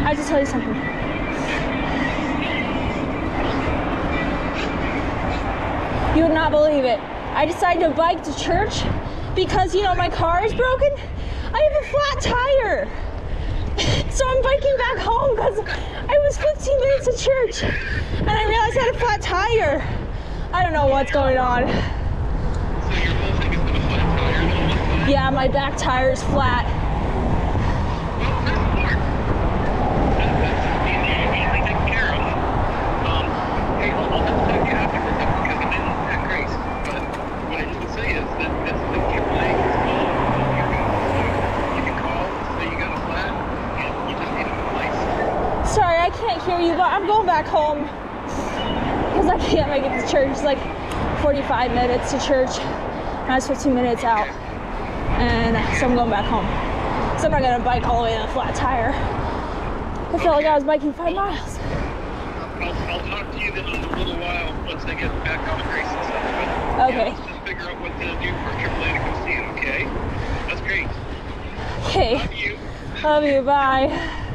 I have to tell you something. You would not believe it. I decided to bike to church because, you know, my car is broken. I have a flat tire. So I'm biking back home because I was 15 minutes to church and I realized I had a flat tire. I don't know what's going on. So your whole thing is with a flat tire? Yeah, my back tire is flat. Well, that's smart. That's easily taken care of. Hey, I'll have to talk to you afterwards because I'm in at Grace. But what I need to say is that this the AAA is called. You can call, say you got a flat, and you just need a replace. Sorry, I can't hear you, but I'm going back home because I can't make it to church. It's like 45 minutes to church. And I was 15 minutes out. And so I'm going back home. So I'm not gonna bike all the way to the flat tire. I felt like I was biking 5 miles. I'll talk to you then in a little while once I get back out of Grace and stuff. But, Okay. yeah, let's just figure out what to do for AAA to come see it, okay? That's great. Okay. Love you. Love you, bye.